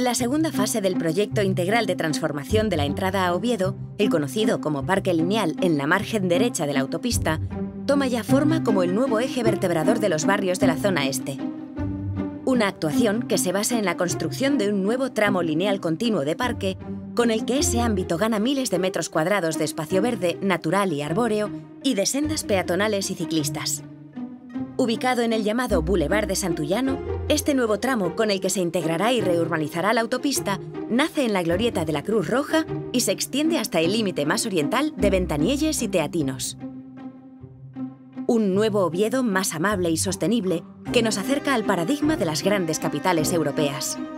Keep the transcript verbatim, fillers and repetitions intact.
La segunda fase del proyecto integral de transformación de la entrada a Oviedo, el conocido como Parque Lineal en la margen derecha de la autopista, toma ya forma como el nuevo eje vertebrador de los barrios de la zona este. Una actuación que se basa en la construcción de un nuevo tramo lineal continuo de parque, con el que ese ámbito gana miles de metros cuadrados de espacio verde, natural y arbóreo, y de sendas peatonales y ciclistas. Ubicado en el llamado Boulevard de Santullano, este nuevo tramo con el que se integrará y reurbanizará la autopista nace en la glorieta de la Cruz Roja y se extiende hasta el límite más oriental de Ventanielles y Teatinos. Un nuevo Oviedo más amable y sostenible que nos acerca al paradigma de las grandes capitales europeas.